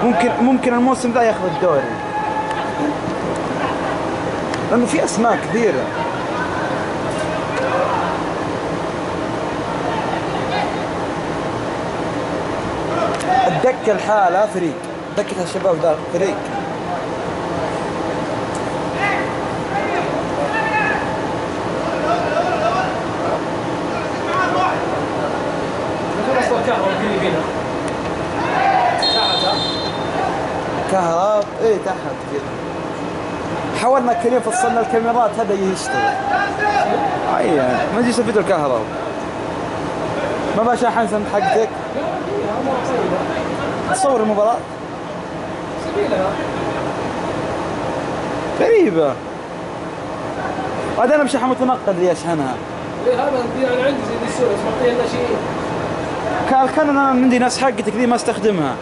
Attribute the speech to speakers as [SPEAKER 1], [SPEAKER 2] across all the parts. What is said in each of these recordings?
[SPEAKER 1] ممكن الموسم ذا ياخذ الدوري، لانه في اسماء كثيره. الدكه الحالة فريق، دكه الشباب ذا فريق. كهرب ايه تحت كذا. حاولنا كريم فصلنا الكاميرات هذا يشتغل. اي ما يجي فيديو الكهرب. ما بقى شاحن سند حقتك؟ تصور المباراة؟ غريبة. عاد انا مشاحن متنقل لي اشحنها.
[SPEAKER 2] ايه هذا انا عندي زي السوري بس معطيه لنا شيء.
[SPEAKER 1] كان انا عندي ناس حقتك ذي ما استخدمها.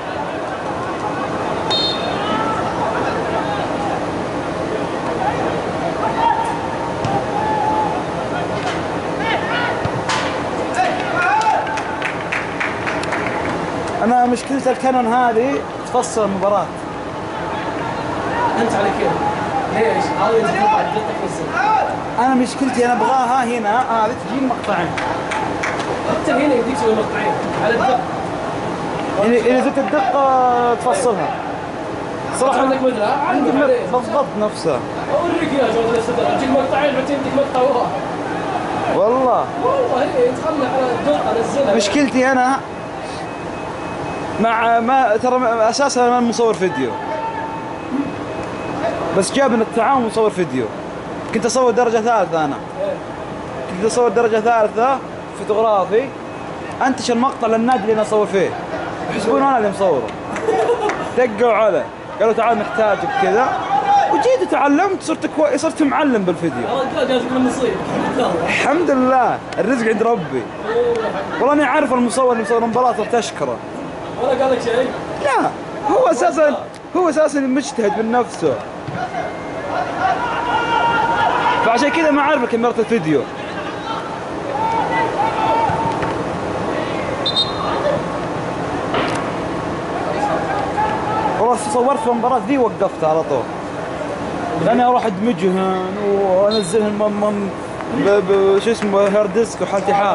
[SPEAKER 1] انا مشكلة الكانون هذه تفصل المباراة.
[SPEAKER 2] انت على كيف؟ ليش؟ هذه تقطع الدقة تنزل.
[SPEAKER 1] انا مشكلتي انا ابغاها هنا هذه تجي مقطعين.
[SPEAKER 2] حتى هنا يديك تسوي مقطعين على الدقة.
[SPEAKER 1] يعني اذا زدت الدقة تفصلها.
[SPEAKER 2] صراحة عندك مدرة؟ عندك
[SPEAKER 1] بالضبط نفسها.
[SPEAKER 2] اوريك يا جوز الاستدراج، تجيك مقطعين بعدين تجيك مقطع واحد.
[SPEAKER 1] والله
[SPEAKER 2] هي تخلي على الدقة نزلها.
[SPEAKER 1] مشكلتي انا مع ما ترى اساسا انا مصور فيديو، بس جابنا التعاون مصور فيديو. كنت اصور درجة ثالثة انا. كنت اصور درجة ثالثة فوتوغرافي، انتشر المقطع للنادي اللي انا اصور فيه، يحسبون انا اللي مصوره. دقوا علي قالوا تعال نحتاجك كذا، وجيت وتعلمت صرت معلم بالفيديو.
[SPEAKER 2] جاتك من نصيب.
[SPEAKER 1] الحمد لله الرزق عند ربي. والله اني عارف المصور اللي مصور المباراة صرت اشكره.
[SPEAKER 2] ولا قال لك شيء؟
[SPEAKER 1] لا هو اساسا مجتهد من نفسه، فعشان كذا ما عارف كاميرا الفيديو. والله صورت في المباراة ذي وقفت على طول، لاني اروح ادمجهن وانزلهن شو اسمه هارد ديسك وحالتي حال.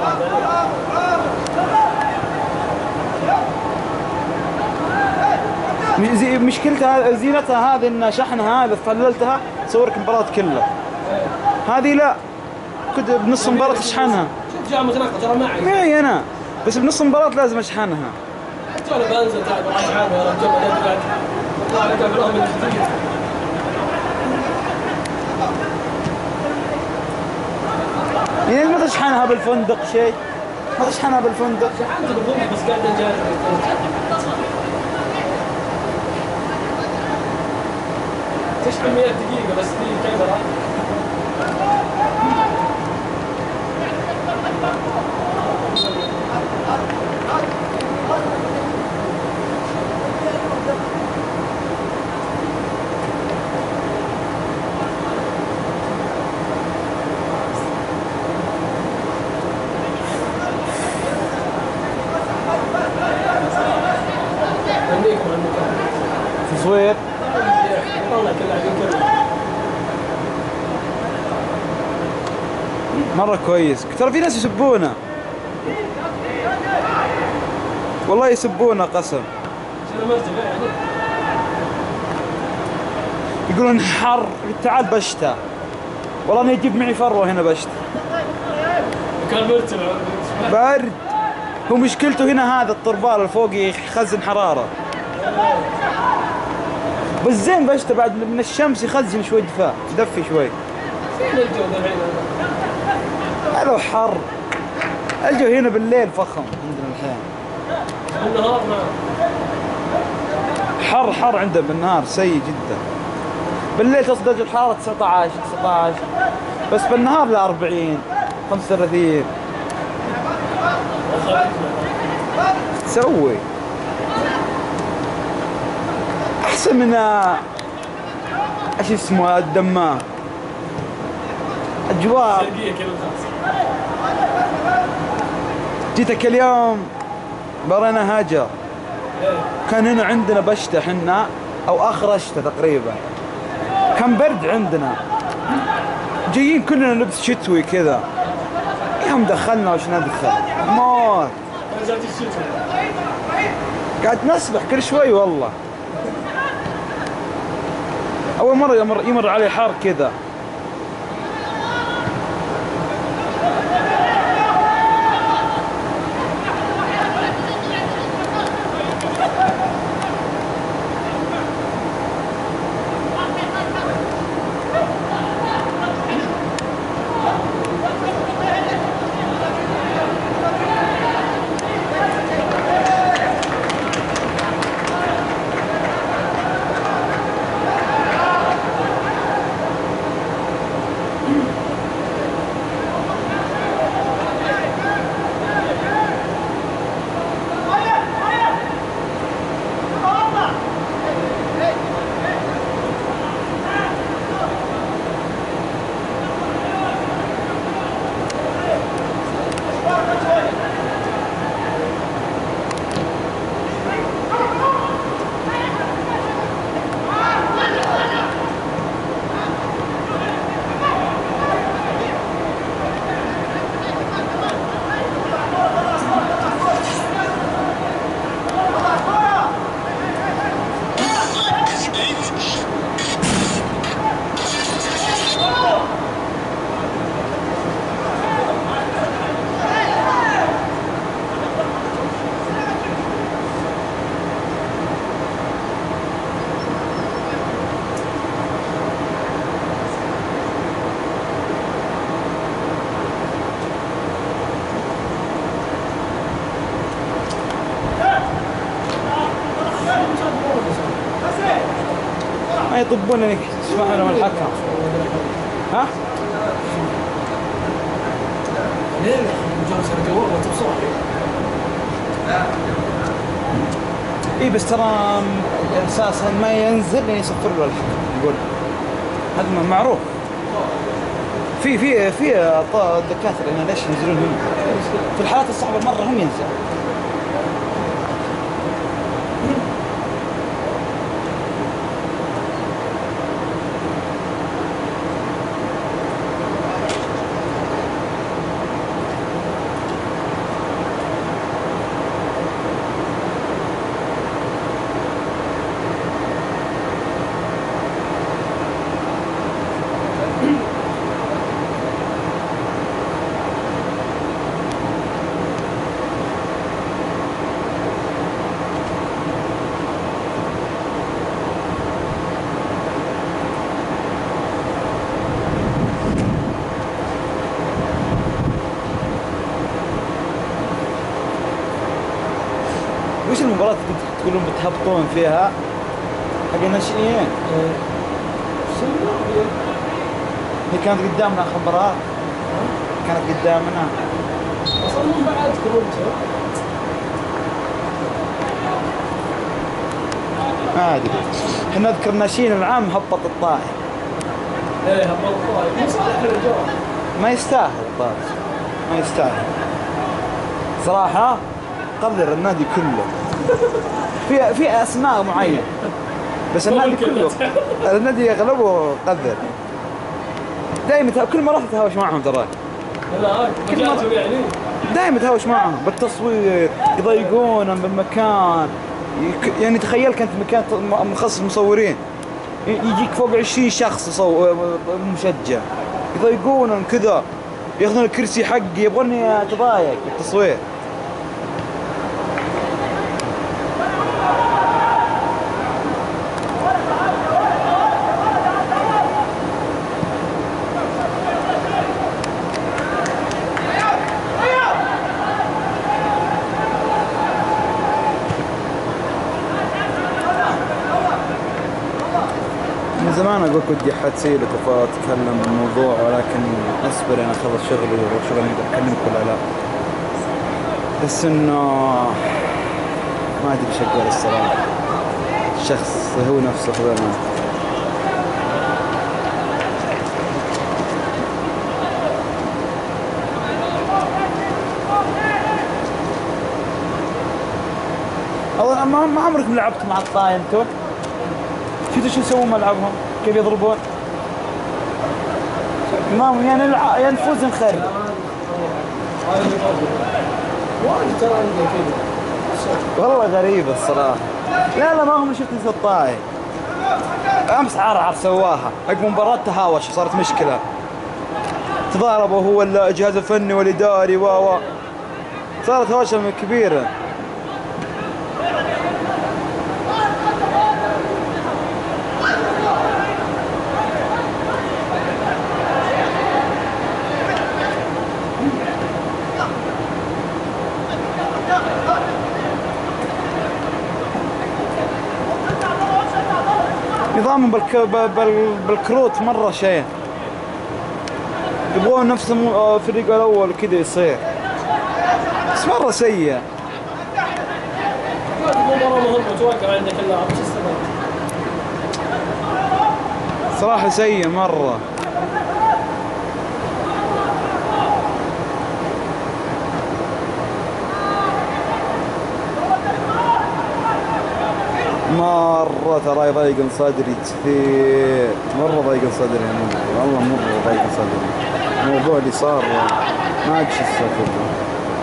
[SPEAKER 1] مشكلتها زينتها هذه ان شحنها هذا فللتها صورك المباراة كلها. هذه لا، كنت بنص المباراة اشحنها.
[SPEAKER 2] شوف جاء متناقض ترى
[SPEAKER 1] معي انا، بس بنص المباراة لازم اشحنها.
[SPEAKER 2] حتى انا بنزل تعال بروح اشحنها يا رجال بعدين قاعد يطلع لك ابراهيم من جديد.
[SPEAKER 1] يعني ما تشحنها بالفندق شيء؟ ما تشحنها بالفندق؟
[SPEAKER 2] شحنت بالفندق بس قاعد اجرب. تشحن 100 دقيقة بس دي الكاميرا.
[SPEAKER 1] تصوير مرة كويس. ترى في ناس يسبونا، والله يسبونا قسم. يقولون حر، تعال بشتى. والله اني اجيب معي فروة هنا بشتى.
[SPEAKER 2] كان مرتفع
[SPEAKER 1] برد. هو مشكلته هنا هذا الطربال اللي فوق يخزن حرارة، بس زين بشتى بعد من الشمس يخزن شوي دفاء، يدفي شوي.
[SPEAKER 2] فين الجو الحين؟
[SPEAKER 1] هذا حر. الجو هنا بالليل فخم عندنا الحين.
[SPEAKER 2] بالنهار
[SPEAKER 1] حر عندنا بالنهار سيء جدا. بالليل تصل درجة الحرارة 19 بس بالنهار ل 40 35. تسوي احسن من ايش اسمه الدمام. اجواء. جيتك اليوم برينا هاجر كان هنا عندنا بشتة حنا او اخر شتاء تقريبا، كان برد عندنا، جايين كلنا لبس شتوي كذا، يوم دخلنا وش ندخل موت،
[SPEAKER 2] نزلت الشتاء
[SPEAKER 1] قاعد نسبح كل شوي والله. اول مرة يمر علي حار كذا. ما يطبون انك تسمع لهم الحكم. ها؟
[SPEAKER 2] ليه مجالس الجوال ما توصل؟
[SPEAKER 1] اي بس ترى اساسا ما ينزل لين يصفر له الحكم، يقول هذا معروف. في الدكاتره هنا ليش ينزلون هم؟ في الحالات الصعبه مره هم ينزلون. وش المباراة اللي كنت تقولون بتهبطون فيها حق الناشئين؟ هي كانت قدامنا آخر مباراة، كانت قدامنا
[SPEAKER 2] اصلا من بعدكم انتم
[SPEAKER 1] ما ادري. احنا نذكر ناشئين العام هبط الطائي.
[SPEAKER 2] ايه هبط الطائف مو صالح الرجال.
[SPEAKER 1] ما يستاهل الطائي، ما يستاهل صراحة. قدر النادي كله في اسماء معينة، بس النادي كله النادي يغلبه قدر. دائما كل ما رحت اتهاوش معهم ترى.
[SPEAKER 2] لا رجعتوا يعني
[SPEAKER 1] دائما اتهاوش معهم بالتصوير، يضايقونا بالمكان. يعني تخيل كنت مكان مخصص مصورين، يجيك فوق 20 شخص مشجع، يضايقونا كذا، ياخذون الكرسي حقي، يبغوني اتضايق بالتصوير. من زمان اقول ودي احد سيلك واتكلم بالموضوع، ولكن اصبر انا اخلص شغلي واروح شغلي اقدر اكلمك ولا لا. بس انه ما ادري ايش اقول الصراحه. الشخص هو نفسه خذلنا. والله ما عمركم لعبت مع الطاي انتم؟ شفتوا شو يسوون ملعبهم؟ كيف يضربون؟ ما يا نلعب يا نفوز نخرب. والله غريبة الصراحة. لا ما هم شفت ناس الطاي. امس عرعر سواها عقب مباراة تهاوش صارت مشكلة. تضاربوا هو الجهاز الفني والاداري صارت هوشة كبيرة. نظامهم بالكروت مرة شيء. يبغون نفس الفريق الأول كذا يصير. بس مرة سيء.
[SPEAKER 2] مباراة مهمة توقع عندك اللاعب شو استفدت؟
[SPEAKER 1] صراحة سيء مرة. مرة ترى يضايقن صدري كثير. مرة ضايقن صدري والله مرة ضايقن صدري. الموضوع اللي صار ما أدري شو السالفة.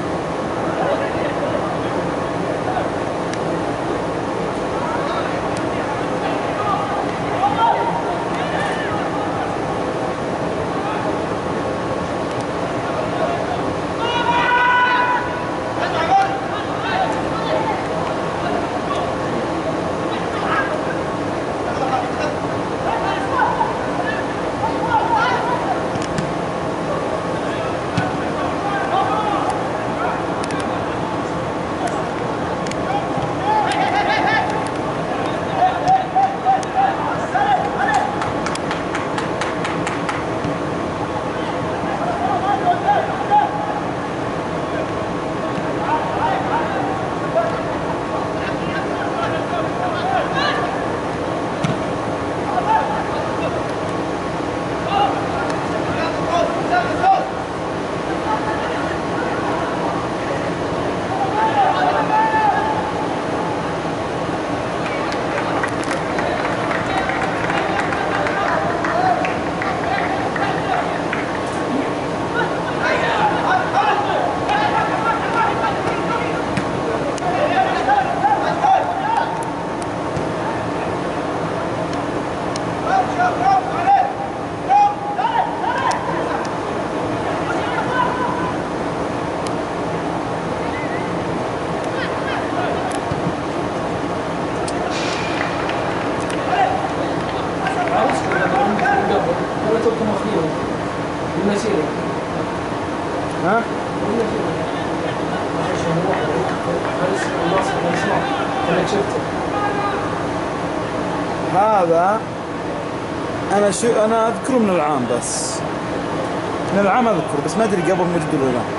[SPEAKER 1] ها؟ هذا انا اذكره من العام بس. من العام اذكره بس ما ادري قبل موجود ولا لا.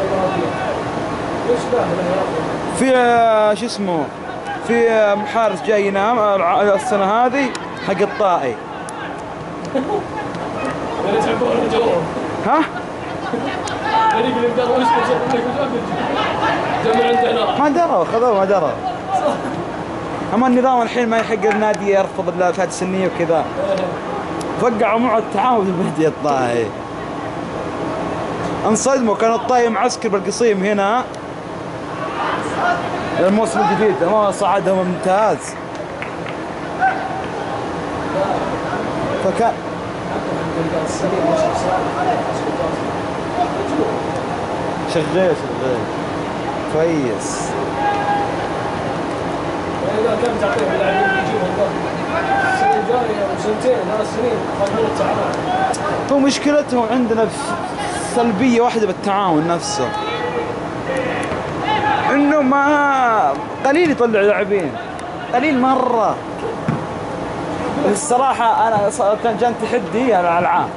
[SPEAKER 1] في شو اسمه في حارس جاي ينام السنة هذه حق الطائي. ها؟ ما دروا خذوه ما دروا. اما النظام الحين ما يحق النادي يرفض الفئات السنيه وكذا. وقعوا معه التعاون بالمهدي الطائي. انصدموا كان الطائي معسكر بالقصيم هنا الموسم الجديد ما صعدهم ممتاز. فكان شغال كويس.
[SPEAKER 2] إذا كان تعطيه اللاعبين يجيبهم السنة الجاية وسنتين 3 سنين خلوا التعاون.
[SPEAKER 1] هو مشكلتهم عندنا سلبية واحدة بالتعاون نفسه. إنه ما قليل يطلع لاعبين قليل مرة. الصراحة أنا كان جاني تحدي على العام.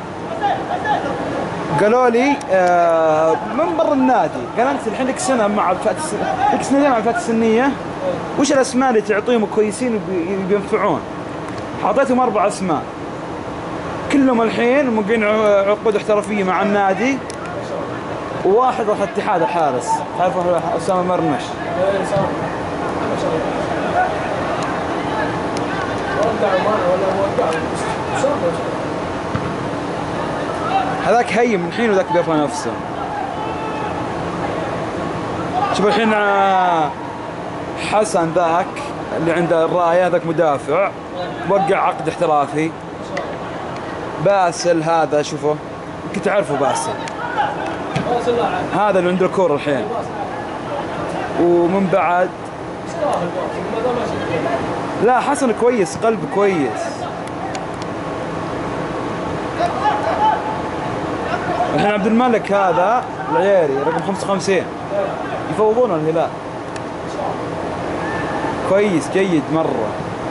[SPEAKER 1] قالوا لي من برا النادي قال أنت الحين لك سنة مع الفئات السنية لك سنتين مع الفئات السنية وش الأسماء اللي تعطيهم كويسين وبينفعون؟ حطيتهم 4 أسماء كلهم الحين موقعين عقود احترافية مع النادي. وواحد راح اتحاد الحارس تعرف أسامة مرمش
[SPEAKER 2] ما شاء الله. وقعوا معه ولا وقعوا صابوا.
[SPEAKER 1] هذاك هي من الحين وذاك بيرفع نفسه. شوف الحين حسن ذاك اللي عنده الراية هذاك مدافع وقع عقد احترافي. باسل هذا شوفه كنت تعرفه باسل هذا اللي عنده الكورة الحين. ومن بعد لا حسن كويس قلب كويس. الحين عبد الملك هذا العياري رقم 55 يفوضون الهلال كويس جيد مرة.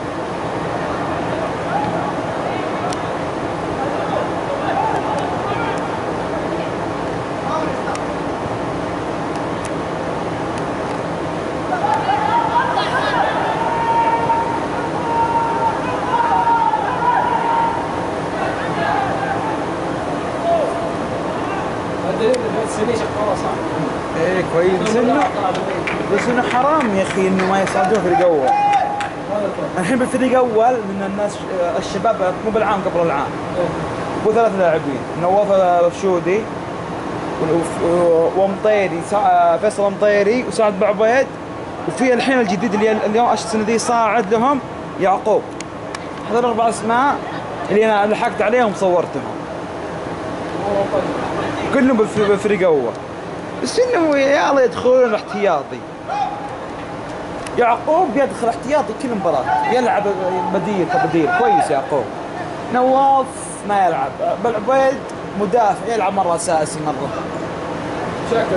[SPEAKER 1] ايه كويس بس انه حرام يا اخي انه ما يصعدون فريق اول. الحين بالفريق اول من الناس الشباب مو بالعام قبل العام وثلاث لاعبين نواف الرشودي ومطيري فيصل مطيري وسعد بعبيد. وفي الحين الجديد اللي اليوم السنه دي صاعد لهم يعقوب. هذول الاربع اسماء اللي انا لحقت عليهم وصورتهم كلهم بالفريق اول. بس انهم يا الله يدخلون احتياطي. يعقوب يدخل احتياطي كل مباراة يلعب بديل كبديل كويس. يعقوب نواف ما يلعب. بالعبيد مدافع يلعب مرة اساسي مرة.
[SPEAKER 2] شكله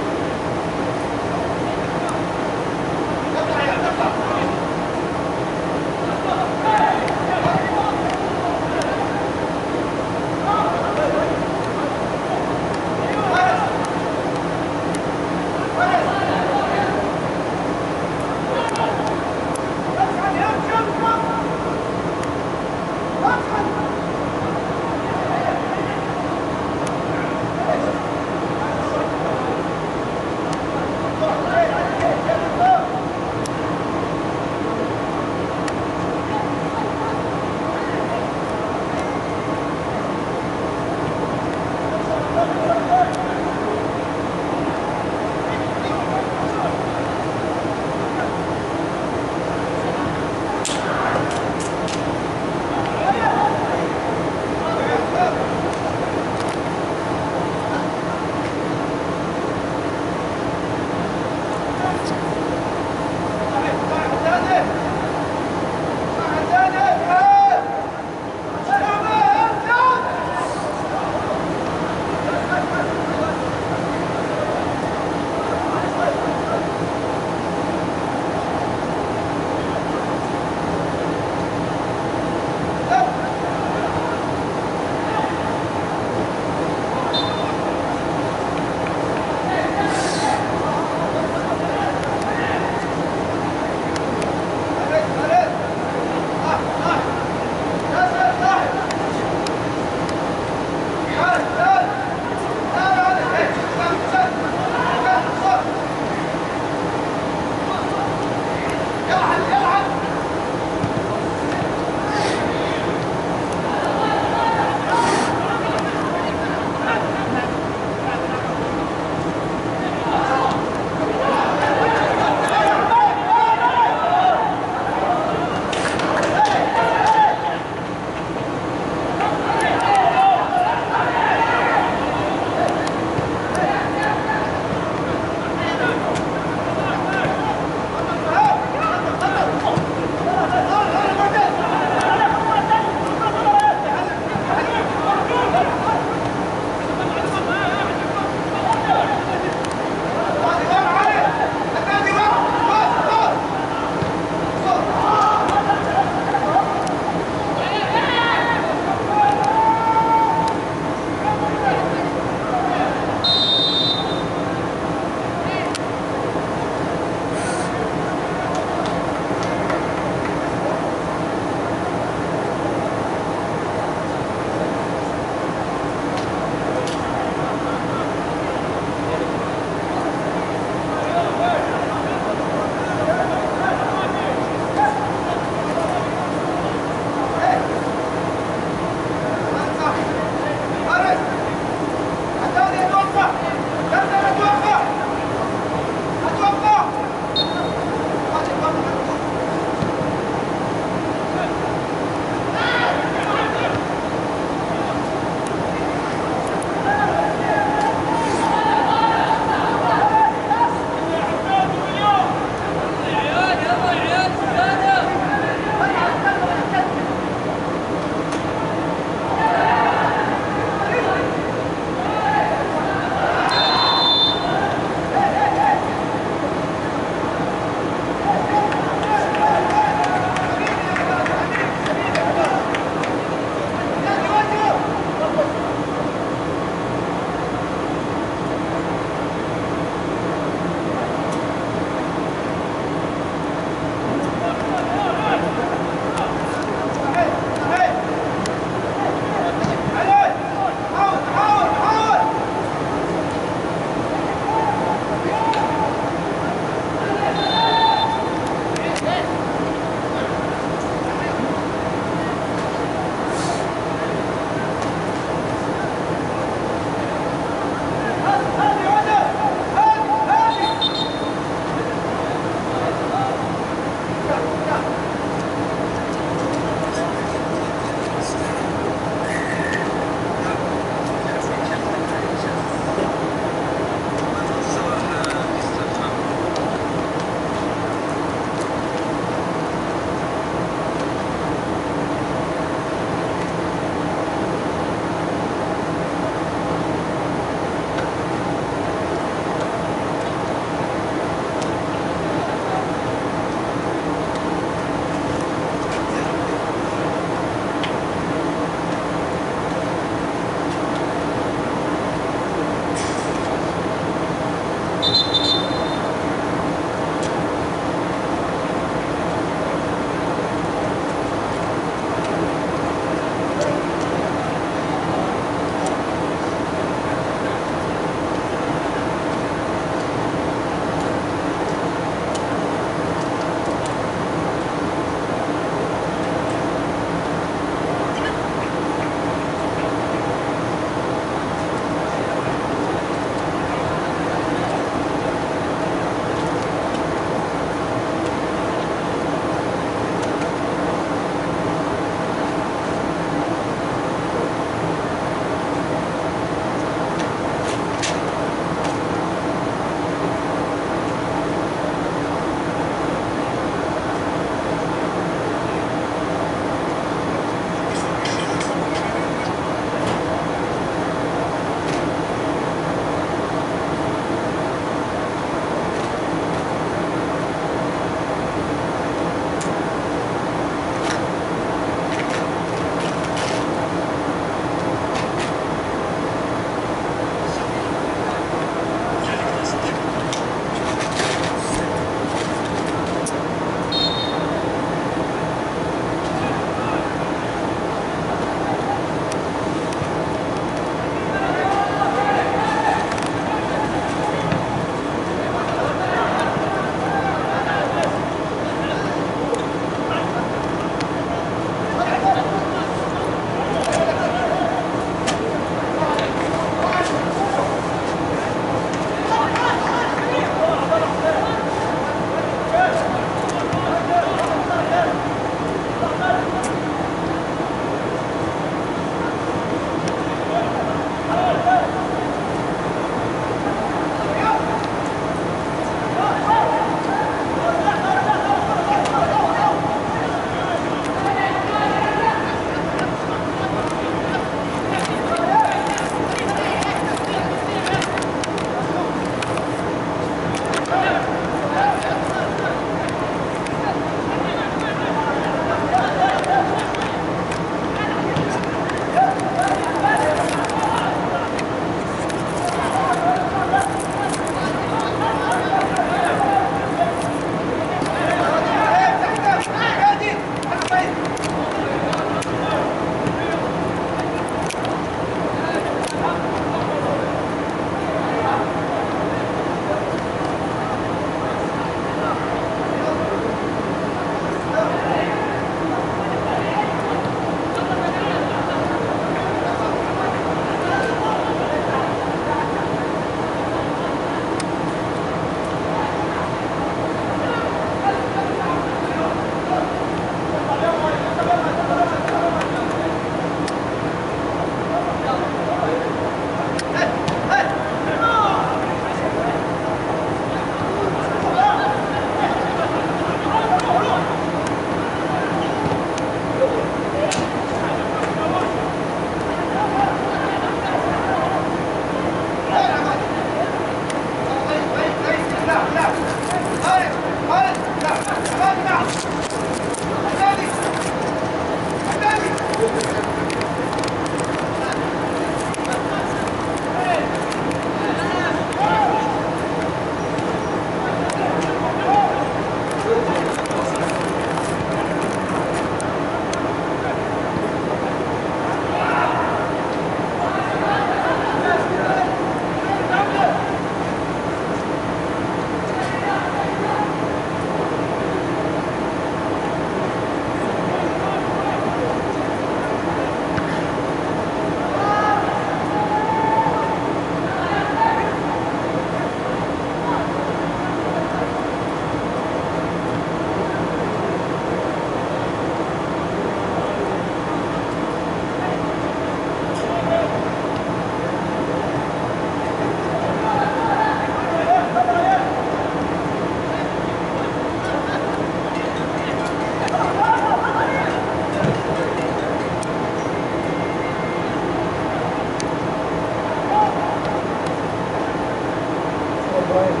[SPEAKER 2] ابراهيم.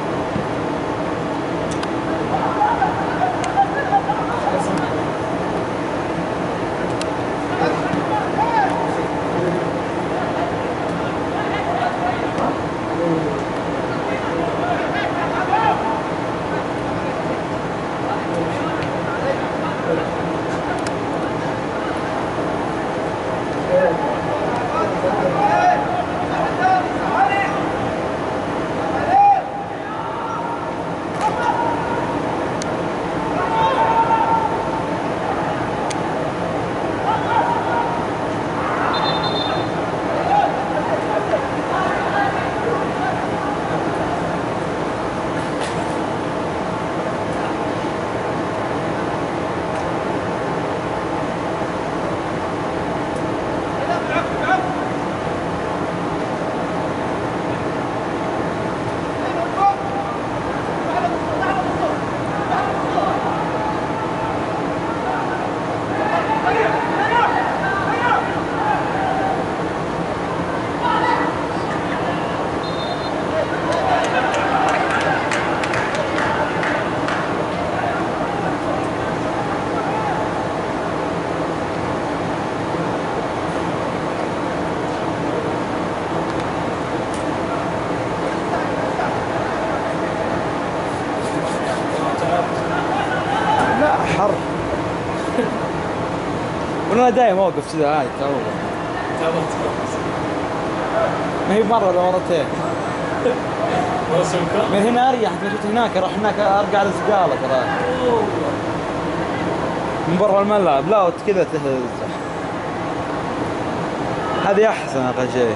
[SPEAKER 1] لا حر. وانا دايم اوقف كذا عادي تعود. ما هي مرة ولا مرتين. من هنا اريح، مشيت هناك اروح هناك ارجع الزقالة ترى. من برا الملعب لا كذا تهز. هذه احسن اقل شيء.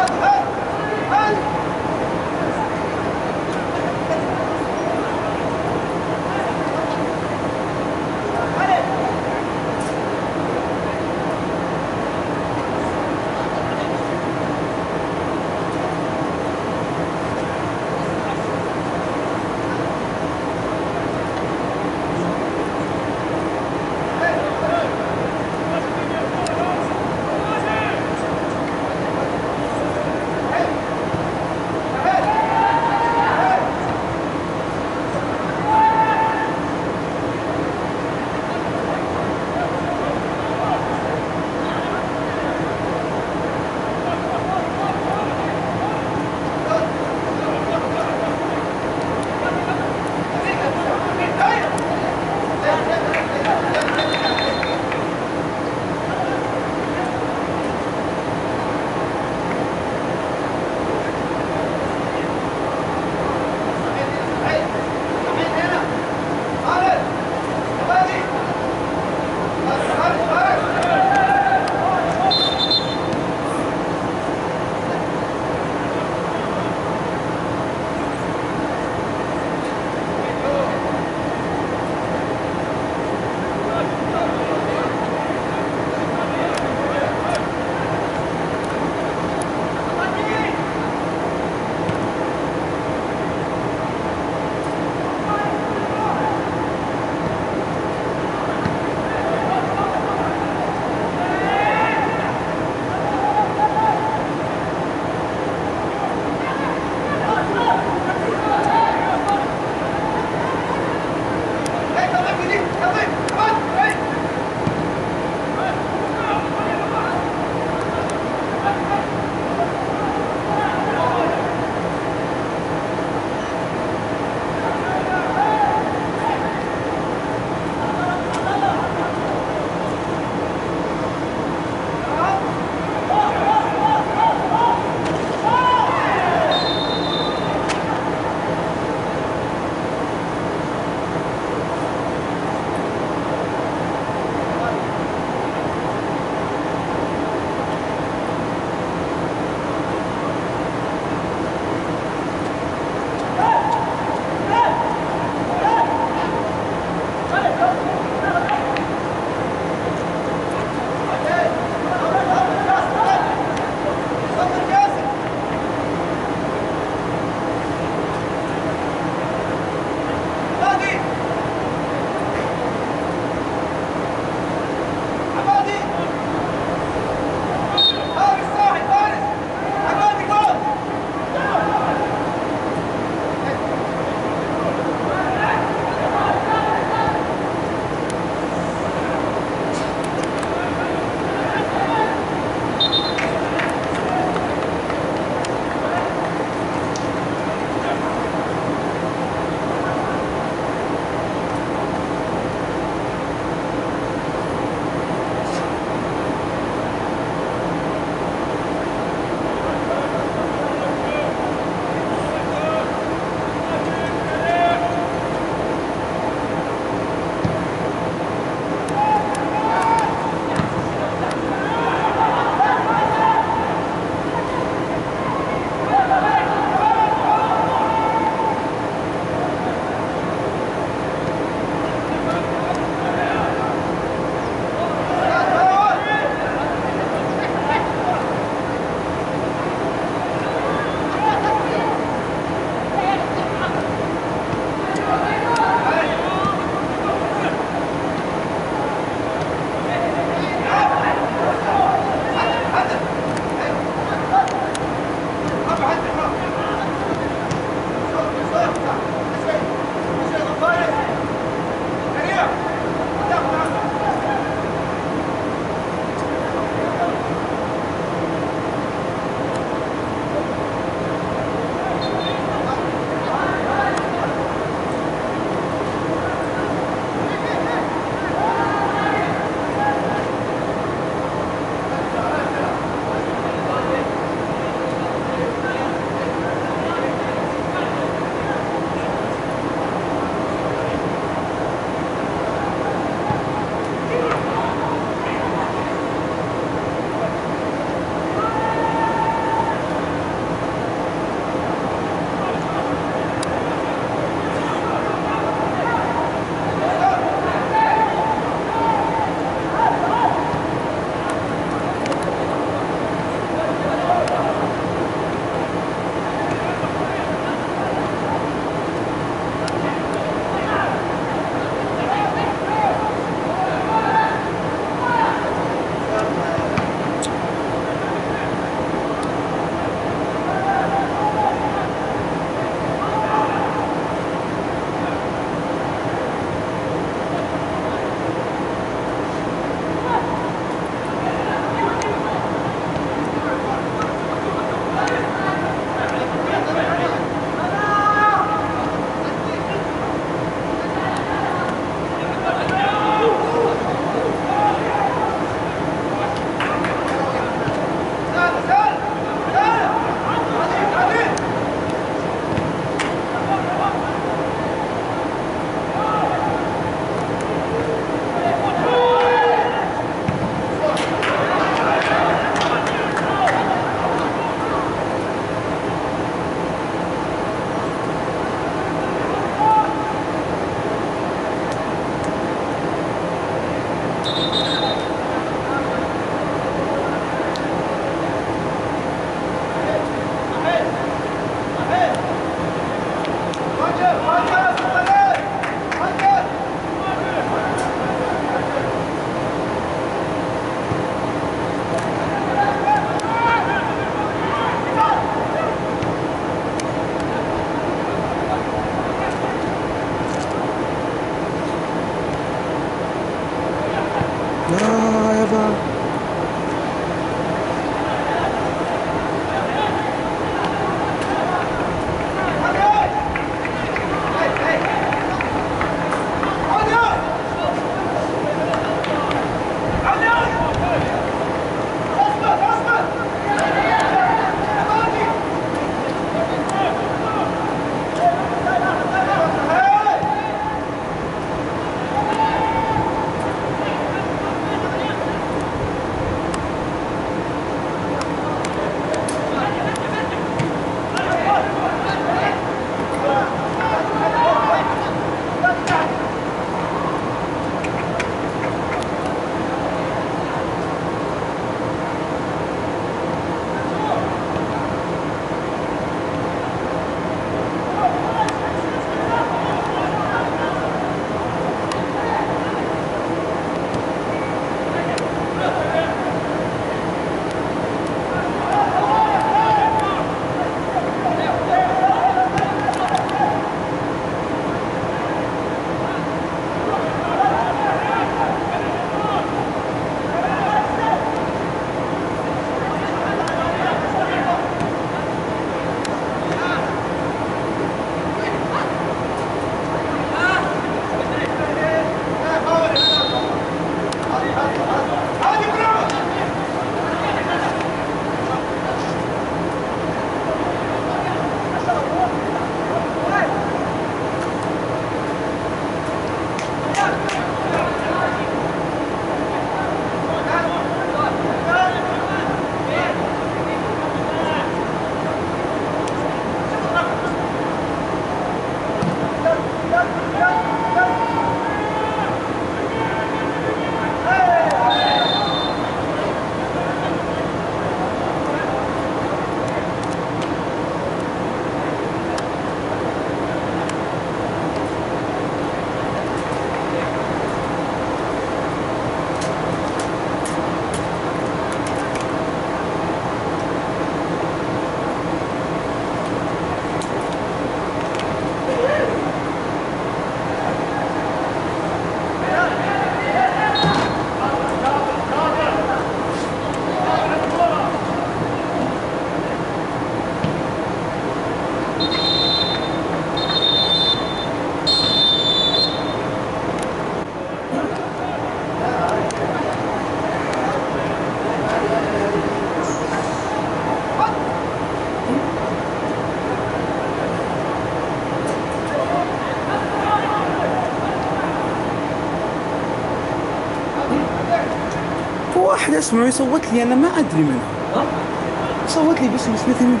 [SPEAKER 1] اللي اسمعه صوت لي انا ما ادري منه.
[SPEAKER 2] ها؟
[SPEAKER 1] صوت لي باسم سميث منه.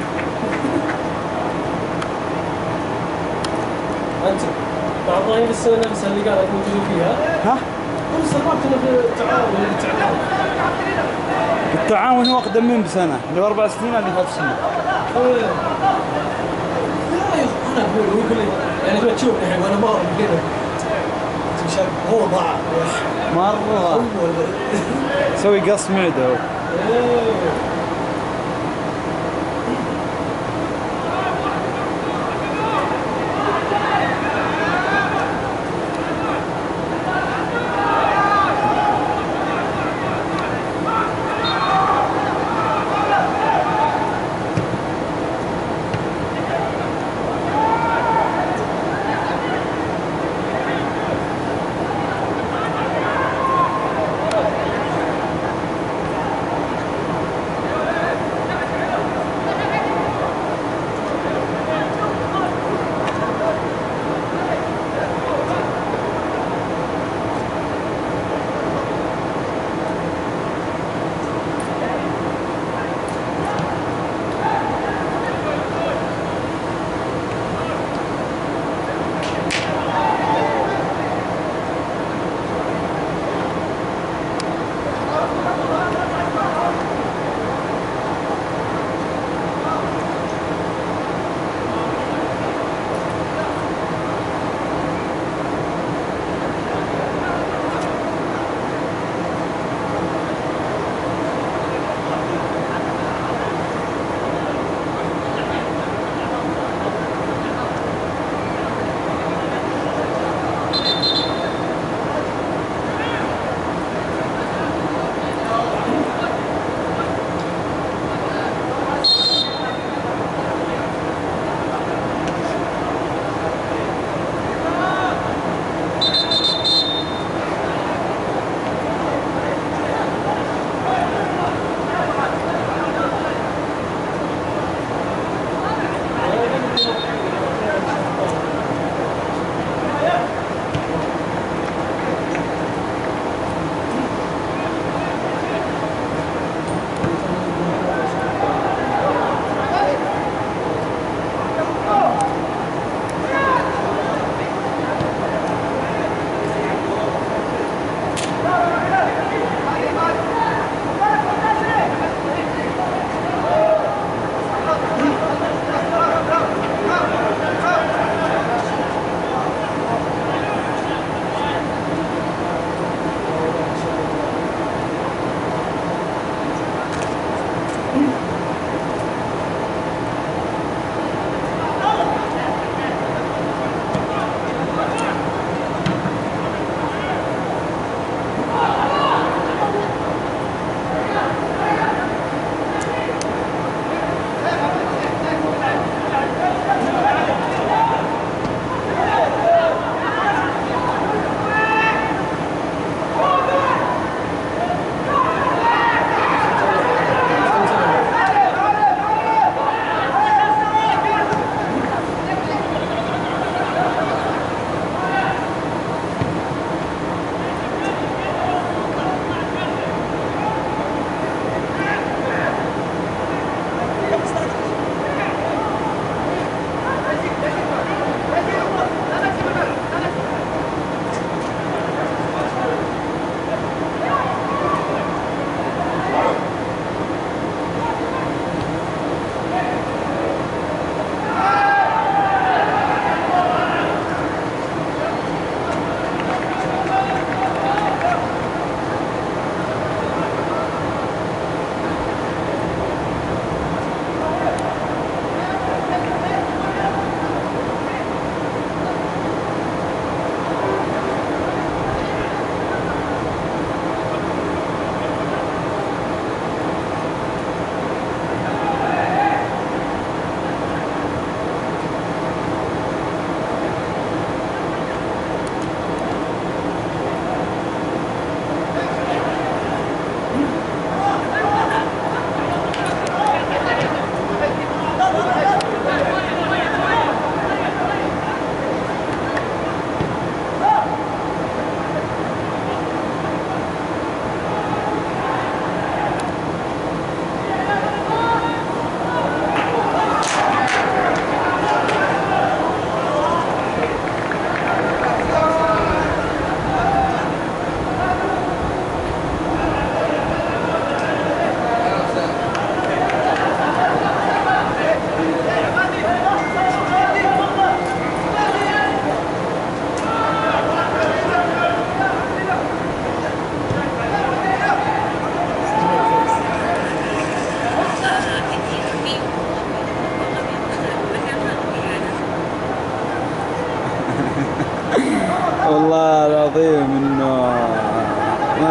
[SPEAKER 2] انت مع ابراهيم السنه نفسها اللي قالت موجودين فيها.
[SPEAKER 1] ها؟
[SPEAKER 2] كل سمعت انه في التعاون
[SPEAKER 1] التعاون هو اقدم منه بسنه، اللي هو 4 سنين اللي 3 سنين.
[SPEAKER 2] لا يا اخي انا اقول هو يقول لي يعني ما تشوفني الحين وانا مار كذا هو ضاع
[SPEAKER 1] مره سوي قص معده هو.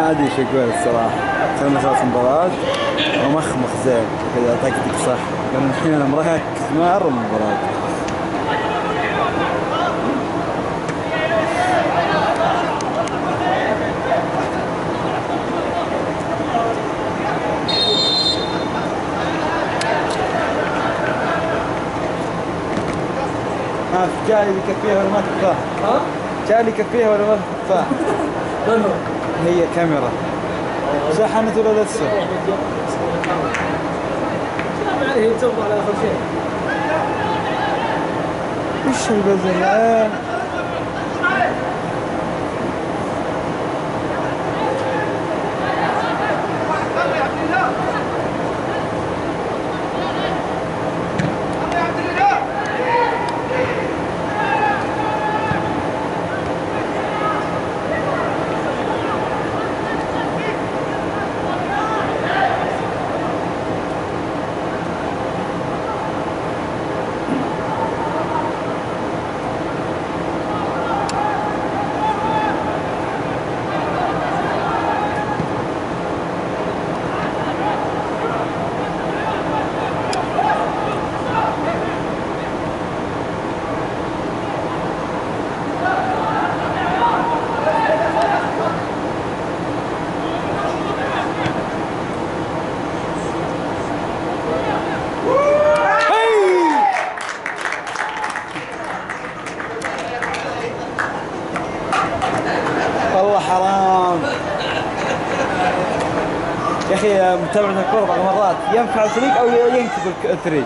[SPEAKER 1] ما ادري ايش اقول الصراحه. خلنا نخلص المباراة ومخمخ زين كذا طقطق صح، لان الحين انا مركز مره المباراة. ما في جاي اللي يكفيها ولا ما تكفاه؟
[SPEAKER 2] ها؟
[SPEAKER 1] جاي اللي يكفيها ولا ما تكفاه؟
[SPEAKER 2] من هو؟
[SPEAKER 1] هي كاميرا شحنت ولا لسه؟
[SPEAKER 2] يعني هي تفضل على اخر شيء.
[SPEAKER 1] وش البزلان؟ والله حرام يا اخي. متابعة الكرة بعض المرات ينفع الفريق او ينكب الفريق.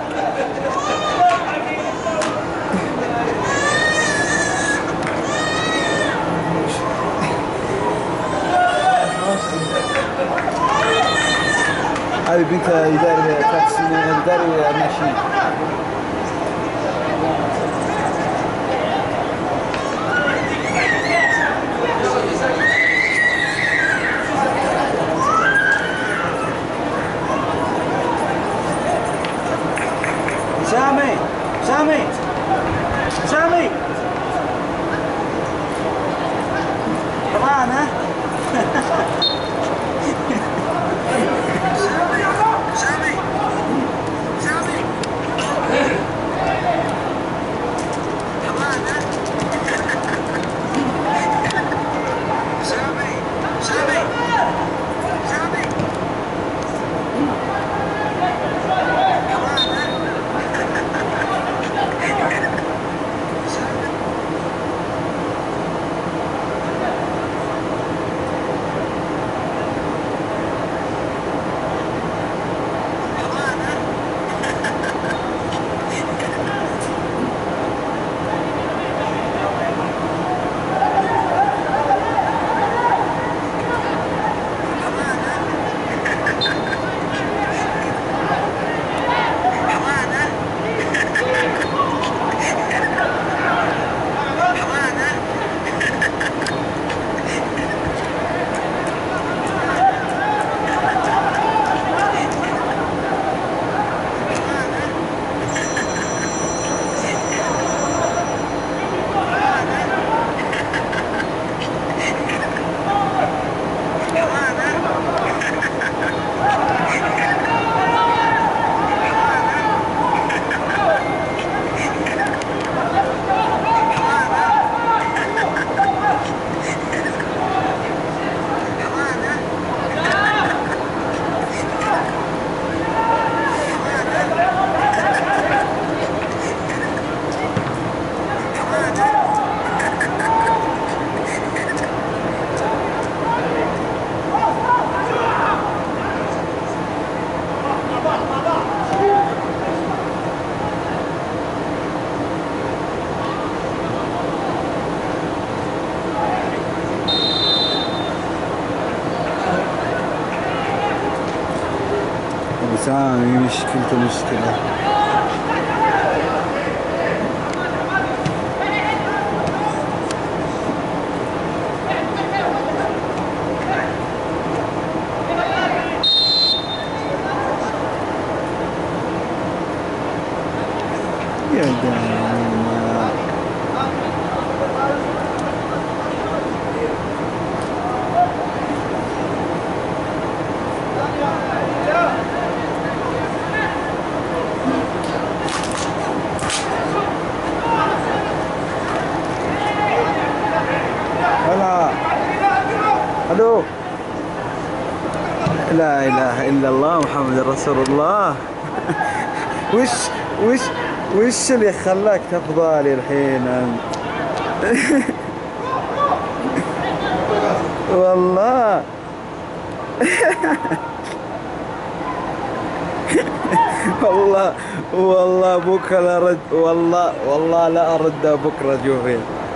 [SPEAKER 1] هذه بنت يداري 3 سنين، يداري الناشئين. سامي سامي سامي طبعا ها. سامي مشكلة. يا جماعة الو. لا اله الا الله محمد رسول الله. وش وش وش اللي خلاك تفضالي الحين انت؟ والله. والله والله بكره لا رد، والله لا ارد بكره جوفين.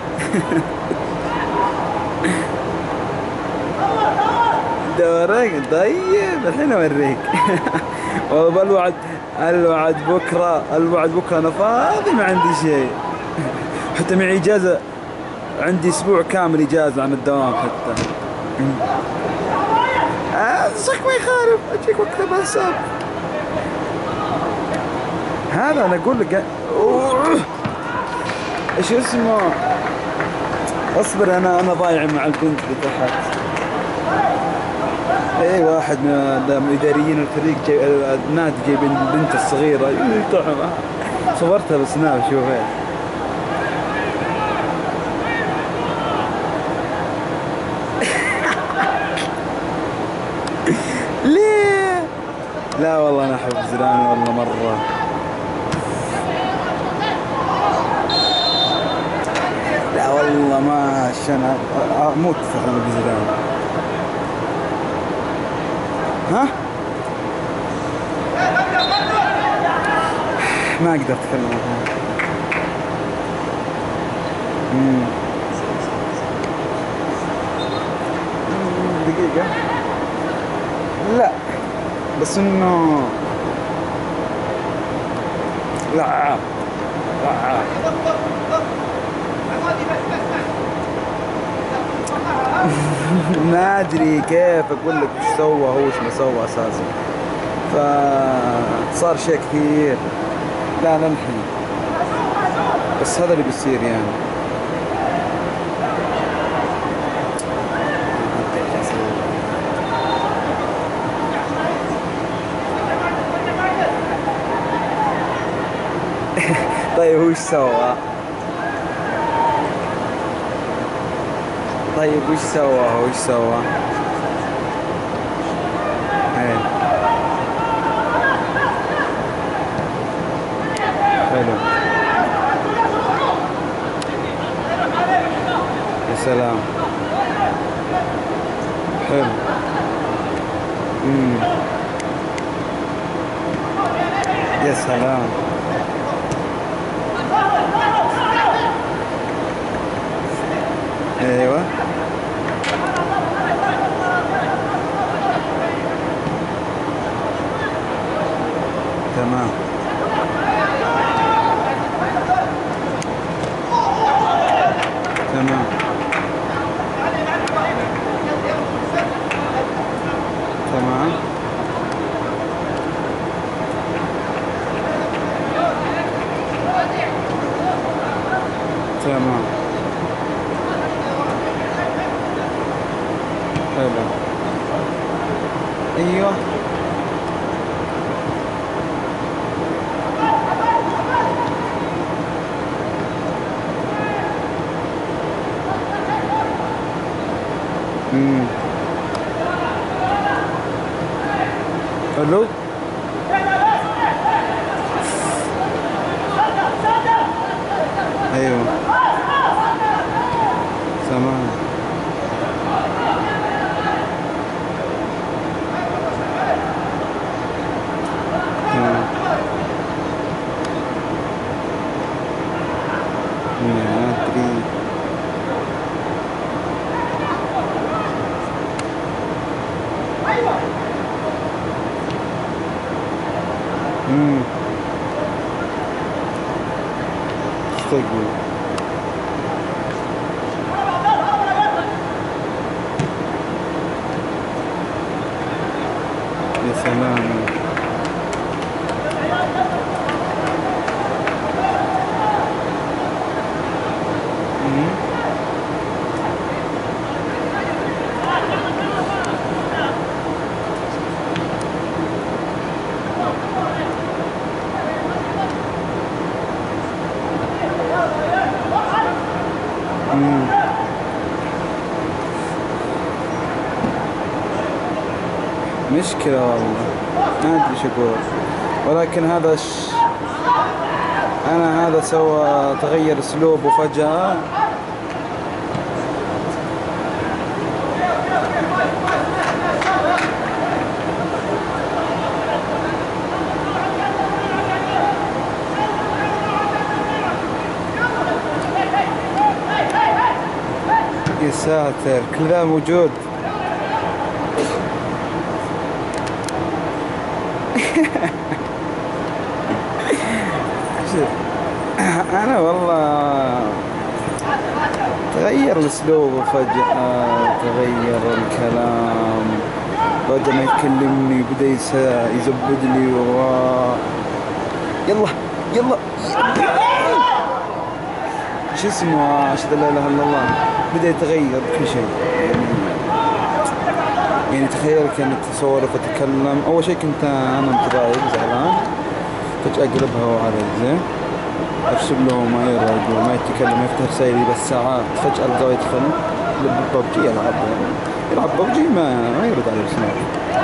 [SPEAKER 1] دورك طيب الحين اوريك. والله الوعد بكره، الوعد بكره انا فاضي ما عندي شيء. حتى معي اجازه، عندي اسبوع كامل اجازه عن الدوام حتى. صك ما يخالف اجيك وقت بحساب. هذا انا اقول لك ايش اسمه. اصبر انا ضايع مع البنت اللي تحت. اي واحد من اداريين الفريق النادي جايبين البنت الصغيره صورتها بسناب شوفها. ليه؟ لا والله انا احب زلاني والله مره. لا والله ما عشان اموت تفهم بزلاني. ها؟ ما اقدر اتكلم عنها. دقيقة. لا بس انه لعاب لعاب. ما ادري كيف اقول لك ايش سوى هو، ايش ما سوى اساسا. فصار شيء كثير. لا ننحي بس هذا اللي بيصير يعني. طيب وش سوى؟ طيب وش سوى؟ وش سوى؟ ايه حلو. يا سلام حلو. يا سلام. ايوه تمام تمام تمام تمام حلو. ايوه الو. ايوه تمام ما ادري. ايش تقول؟ يا سلام. مشكلة والله، ما ادري ايش اقول. ولكن انا هذا سوى تغير اسلوبه فجأة. يا ساتر كل ذا موجود. انا والله تغير الاسلوب وفجأة تغير الكلام، بدأ ما يكلمني بدأ يزبد لي يلا يلا شو اسمه، اشهد ان لا اله الا الله. بدأ يتغير كل شيء يعني تخيل كانت تسولف وتتكلم. اول شيء كنت انا متضايق زعلان، فجأة قلبها علي زين، ارسل له ما يرد وما يتكلم، يفتح رسايلي بس ساعات. فجأة القاه يدخل ببجي يلعب ببجي ما يرد على رسالتي.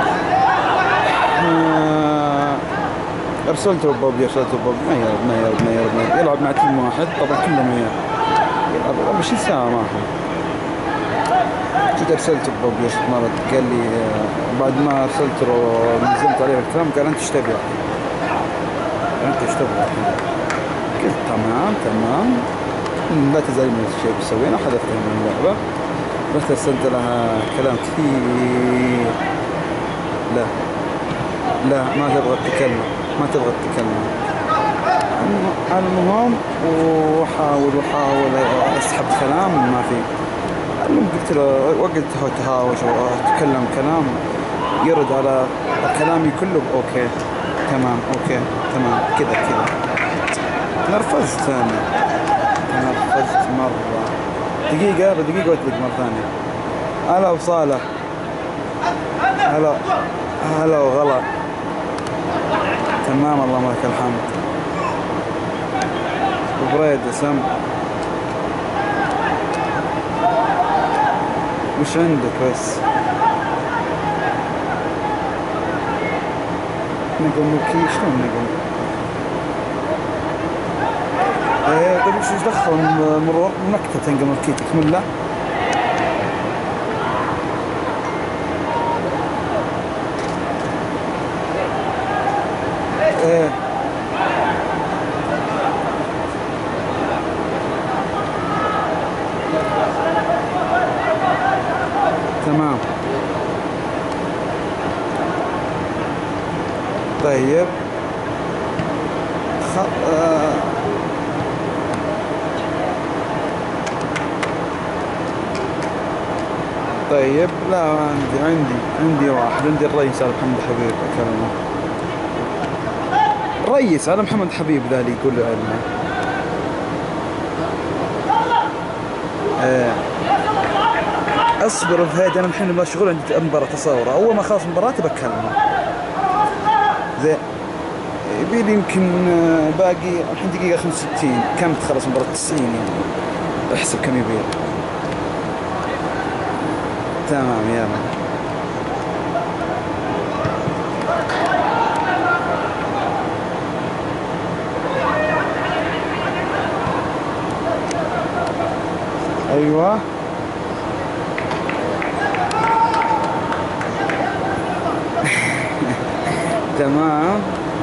[SPEAKER 1] ارسلت له ببجي ما يرد يلعب مع تيم واحد طبعا كلهم يلعب 24 ساعة معهم. جيت ارسلت ببجي مرة قال لي بعد ما ارسلت له نزلت عليه الكلام قال انت ايش تبي؟ انت ايش تبغى؟ قلت تمام لا تزعل من الشيء بسوينا، حذفتها من اللعبة. رحت ارسلت لها كلام كثير. لا ما تبغى تتكلم. المهم وحاول اسحب كلام ما في. المهم قلت له وقت تهاوش واتكلم كلام يرد على كلامي كله اوكي تمام كذا. تنرفزت مرة. دقيقة واتلك مرة ثانية. هلا وصالح، هلا وغلا. تمام اللهم لك الحمد. وبريد سم وش عندك بس؟ نقوم ملكي شلون نقوم؟ طيب وش دخل مرور نكتة تنقل ملكيتك من لا؟ تمام طيب طيب لا عندي واحد، عندي الرئيس على محمد حبيب اكلمه. الرئيس على محمد حبيب ذا اللي يقول له علمه. اصبر الفهد، انا الحين مشغول عندي مباراة تصور، اول ما خلص مباراة بكلمه. زين يبيلي يمكن باقي الحين دقيقة 65، كم تخلص مباراة 90 يعني، احسب كم يبيل. تمام يلا. ايوه تمام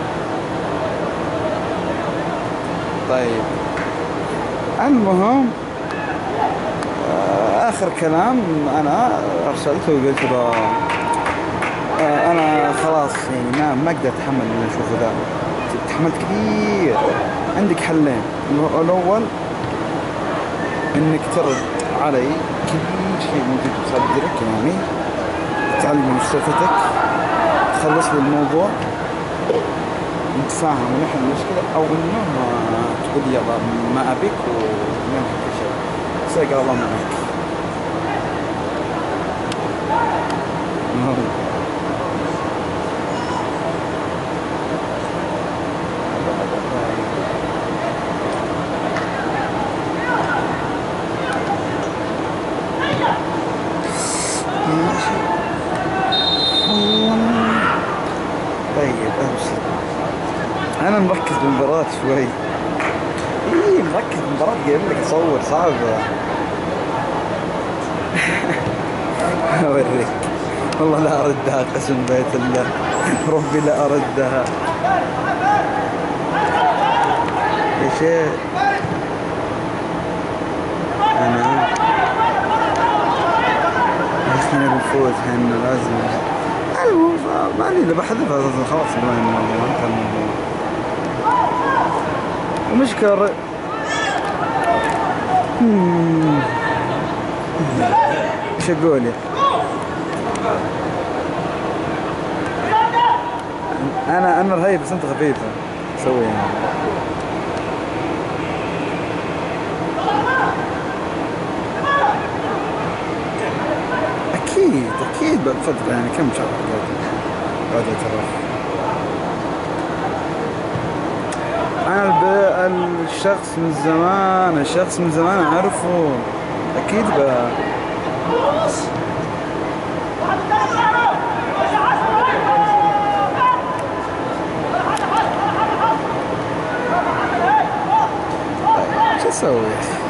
[SPEAKER 1] طيب. المهم اخر كلام انا ارسلته وقلت له انا خلاص يعني ما اقدر اتحمل اللي اشوفه ذا، تحملت كثير. عندك حلين، الاول انك ترد علي كل شيء موجود بصدرك، يعني تعلم مشكلتك، تخلص لي الموضوع، نتفاهم ونحل المشكلة، او انه تقول يلا ما ابيك وننهي كل شيء. سيقال الله معك. ماشي بالمباراة شوي. ايه مركز بالمباراة قايل لك اصور صعبة. اوريك والله لا اردها قسم بيت الله. ربي لا اردها يا شيخ. انا احنا بنفوز احنا لازم. المهم ماني اللي بحذفها خلاص ما انتهى الموضوع. ومشكلة ايش اقول يا انا رهيب بس انت خفيفة سوي يعني. اكيد بعد فترة يعني كم شهر بعد اعتراف. انا الشخص من زمان اعرفه اكيد بقى. شو اسوي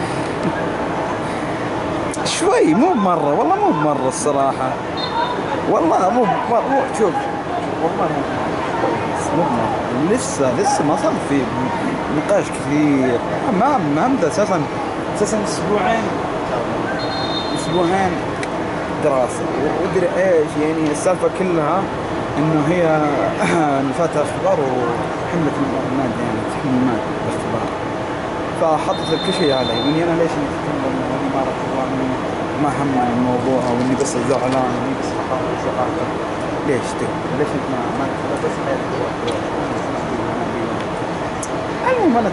[SPEAKER 1] شوي مو مرة والله مو مرة الصراحة. والله مو شوف والله مو مرة. لسه ما صار في نقاش كثير. ما بدأ اساسا اسبوعين دراسة وادري ايش يعني. السالفة كلها انه هي فاتها اختبار وحملت المادة يعني تحمل المادة باختبار. فحطت لك كل شيء علي واني انا ليش اني ما رحت ما هم الموضوع او اني بس زعلان واني بس زعلان. ليش انت ما بس المهم انا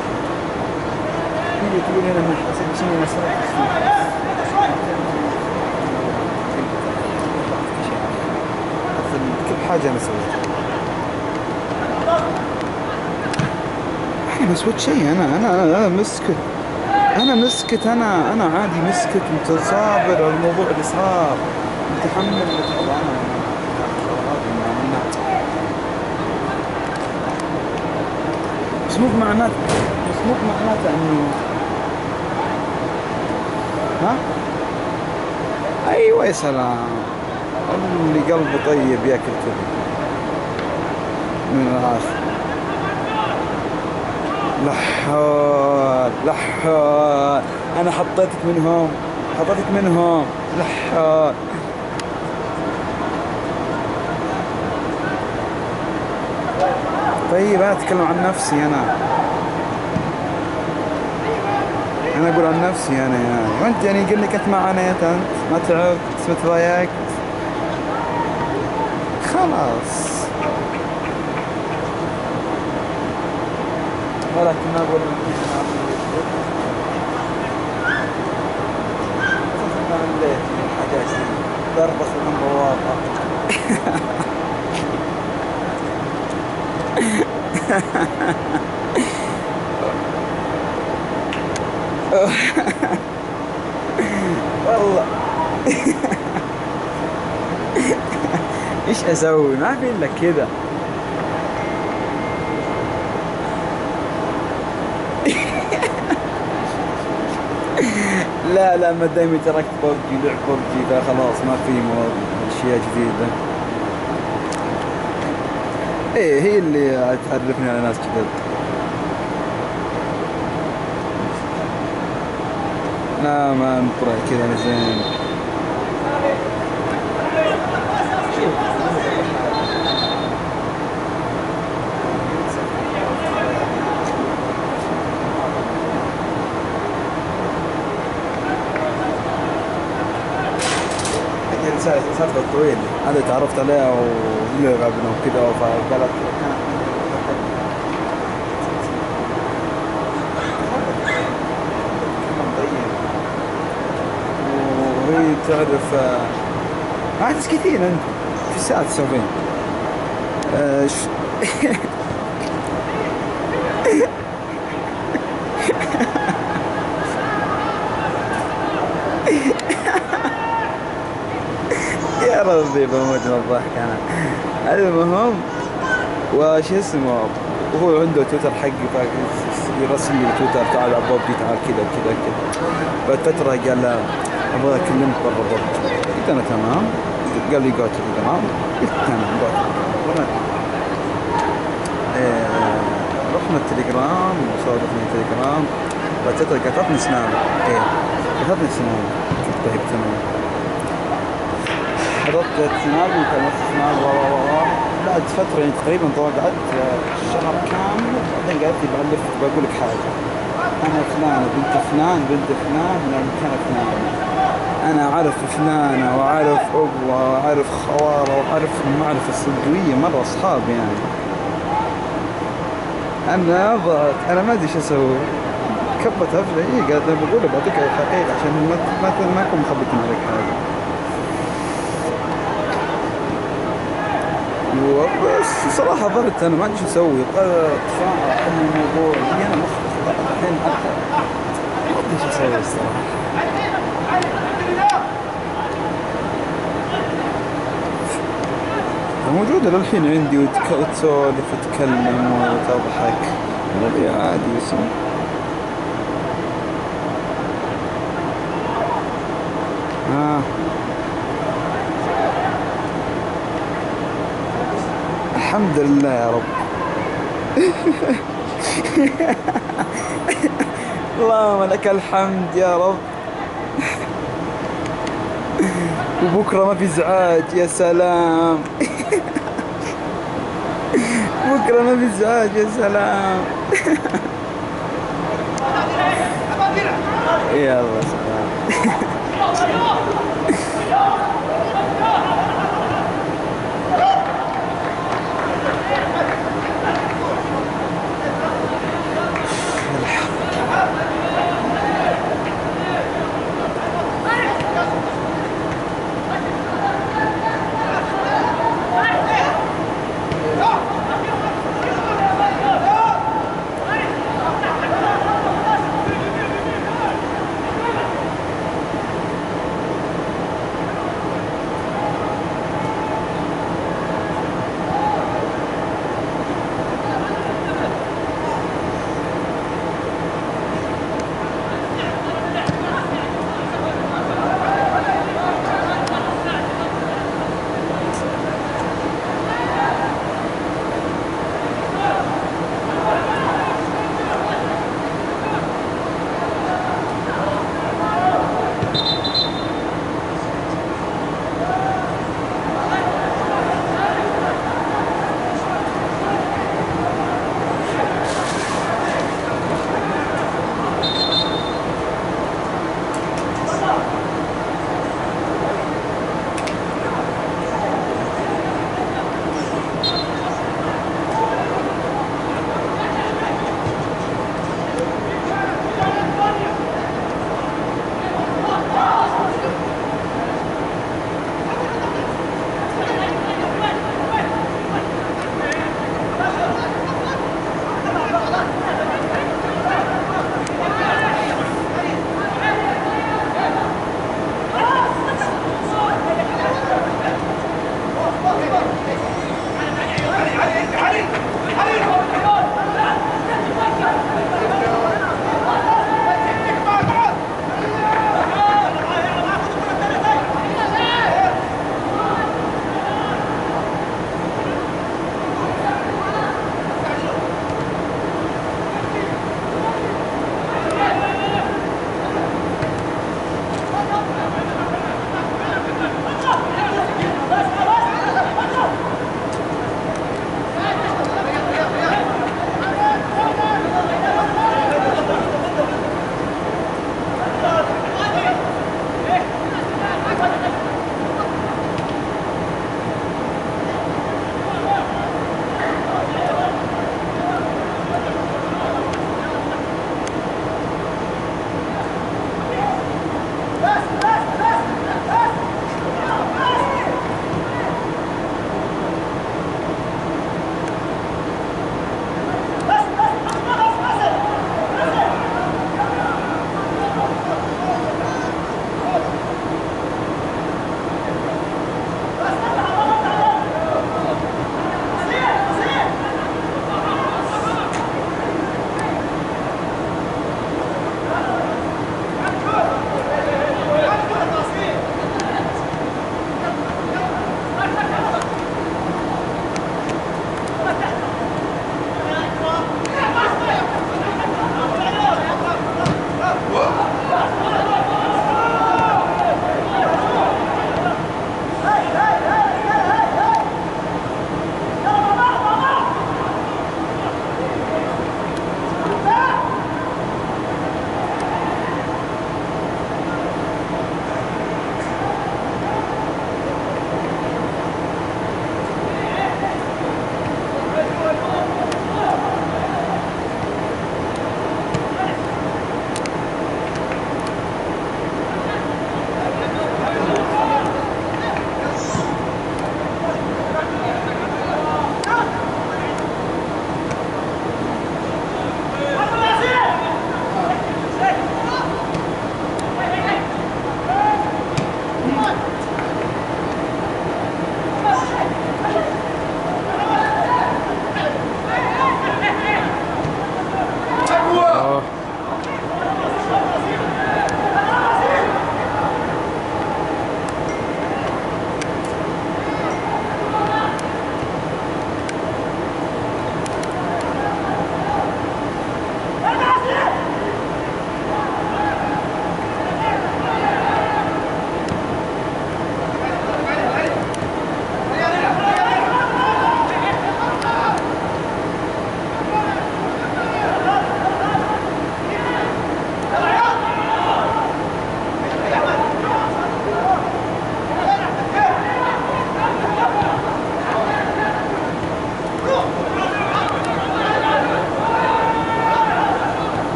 [SPEAKER 1] هي تقول لي انا حسيت شيء مسرح كل حاجة انا سويتها. احنا ما سويت شيء. انا مسكت انا عادي مسكت متصابر على الموضوع اللي صار متحمل. بس مو بمعناته انه ها ايوه يا سلام. اللي قلبه طيب ياكل كذا من الاخر. لحال انا حطيتك منهم لحال. طيب انا اتكلم عن نفسي. انا اقول عن نفسي انا يعني. وانت يعني قل لك انت ما عانيت، انت ما تعبت ما تضايقت خلاص. ولكن ما اقول حاجات بربخ الامر واضحه. والله ايش اسوي ما في الا كذا. لا ما دايما تركت ببجي لعب ببجي فخلاص ما في اشياء جديده. ايه هي اللي تعرفني على ناس جدد. لا ما نقرأ كذا انا زين. سالفة طويل هذا تعرفت عليها ولعبنا وكذا فقالت وهي تعرف عادس كثير انت في الساعة تسوين يا ربي بموت من الضحك انا. المهم وش اسمه وهو عنده تويتر حقي يرسل لي تويتر تعال عبوبجي تعال كذا كذا كذا. بعد فترة قال لا ابغى اكلمك برا ببجي. قلت انا تمام. قال لي قلت تمام. قلت تمام قلت. رحنا التليجرام وصادفني التليجرام. بعد فترة قطعتني سناب. قطعتني سناب. قلت طيب تمام. حضرت سناب وكلمت سناب بعد فترة يعني تقريبا قعدت شهر كامل. بعدين قالت لي بألف بقول لك حاجة. أنا فلانة بنت فلان بنت فلان من المكان فلان. أنا أعرف فلانة وأعرف أبوة وأعرف خوارة وأعرف المعرفة الصدقية مرة أصحاب يعني. أنا أبغى أنا ما أدري شو أسوي. كبت هفلة إيه قالت أنا بقول بعطيك الحقيقة عشان ما أكون مخبطين عليك حاجة. بس صراحة ضرت أنا ما أدري شو أسوي. أتفاعل أحل الموضوع أنا مخ الحين حتى ما أدري شو أسوي الصراحة. موجودة للحين عندي وتسولف وتتكلم وتضحك عادي بس الحمد لله يا رب. اللهم لك الحمد يا رب. وبكرة ما في ازعاج يا سلام. بكرة ما في ازعاج يا سلام. يلا سلام.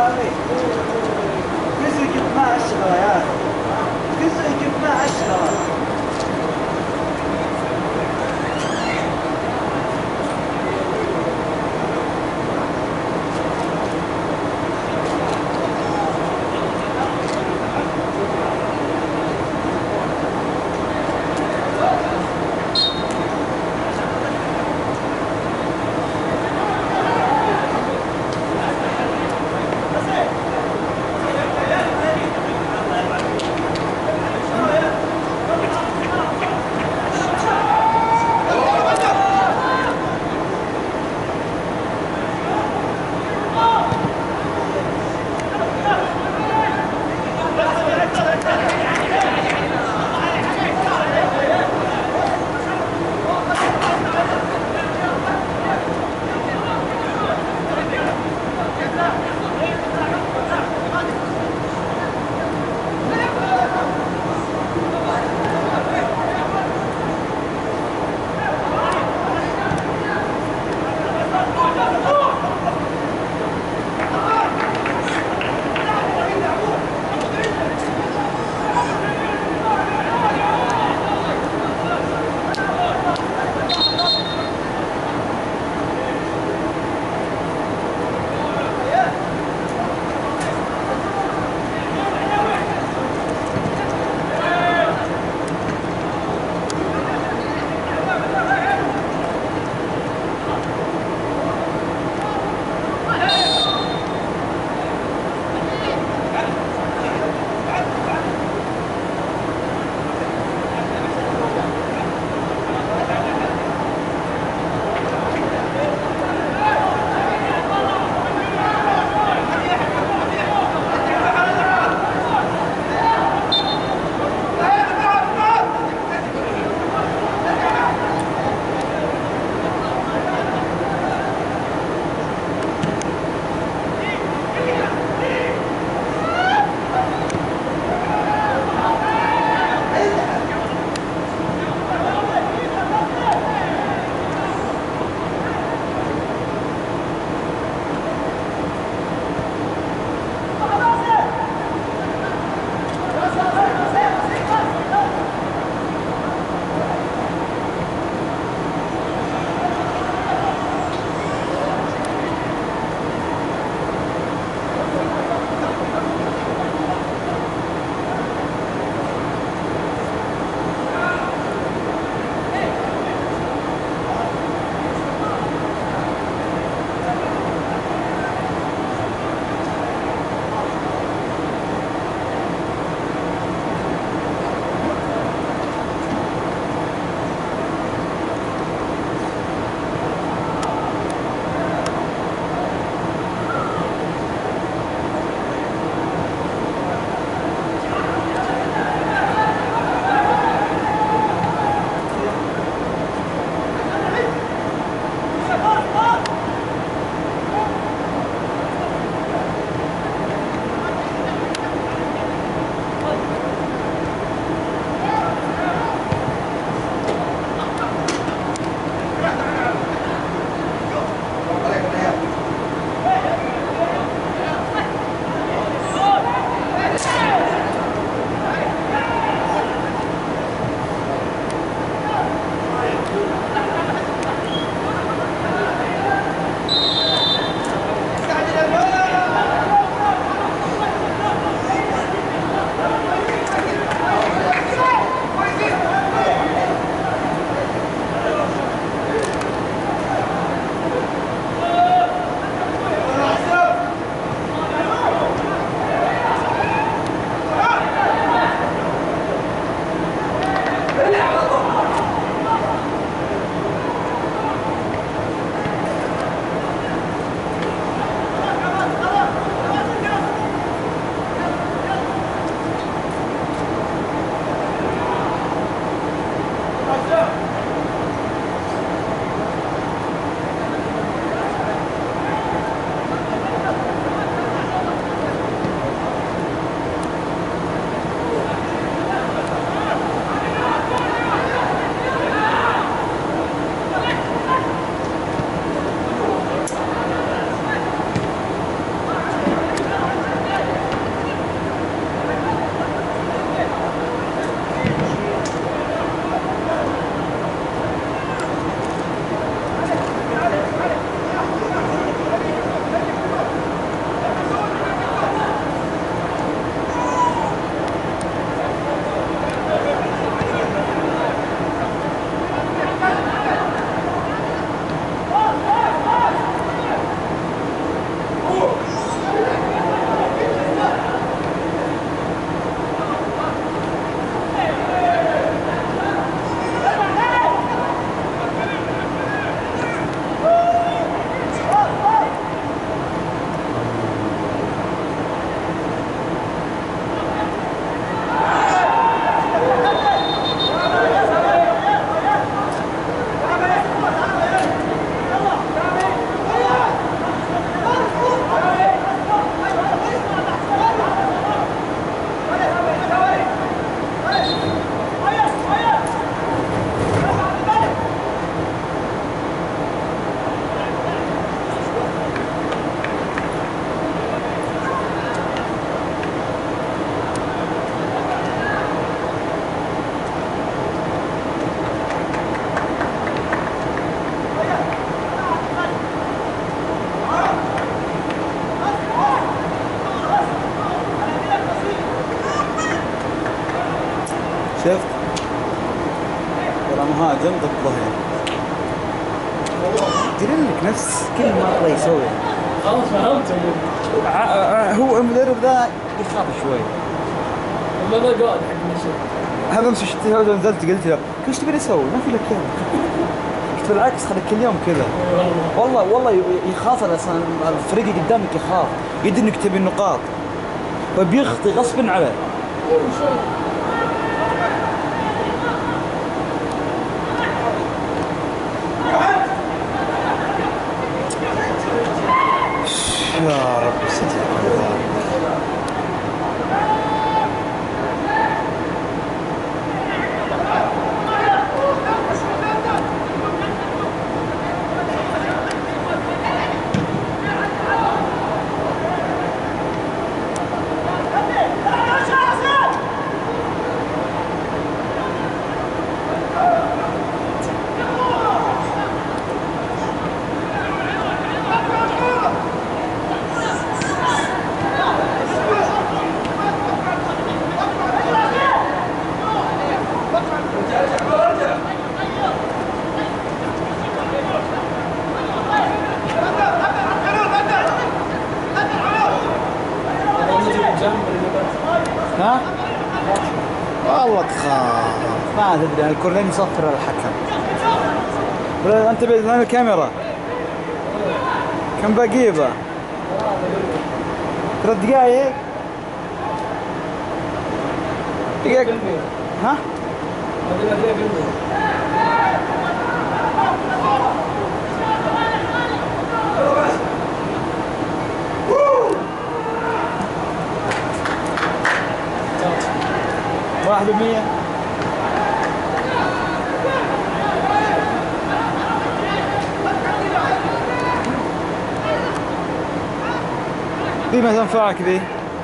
[SPEAKER 1] هذه كسر جبت ماء الشجرة يا أخي كسر جبت ماء الشجرة تنطق ظهر. تدري انك نفس كل مرة يسوي.
[SPEAKER 2] خلاص فهمت.
[SPEAKER 1] هو المدرب ذا يخاف شوي.
[SPEAKER 2] والله انا قاعد حق النشاط.
[SPEAKER 1] هذا امس التلفزيون نزلت قلت له ايش تبي اسوي؟ ما في لك كذا. قلت بالعكس خليك كل يوم كذا. والله يخاف اصلا الفريق قدامك يخاف، يدري انك تبي النقاط فبيخطي غصب عليه. يا رب ستر. ها؟ والله تخاف ما تدري الكورنين يصفر الحكم. انت بين الكاميرا كم باقي به؟ 3 دقايق. دقيقة. ها؟ واحد بمية. ذي ما تنفعك ذي.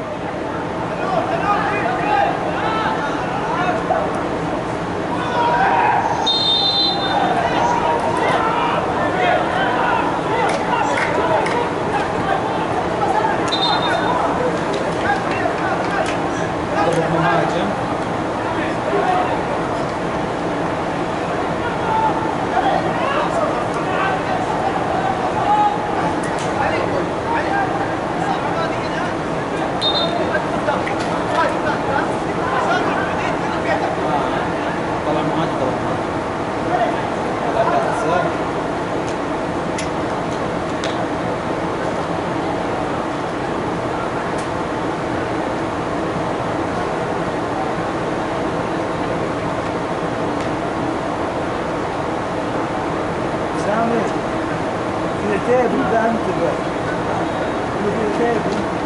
[SPEAKER 1] العتاب يبدا انت بقى. في عتاب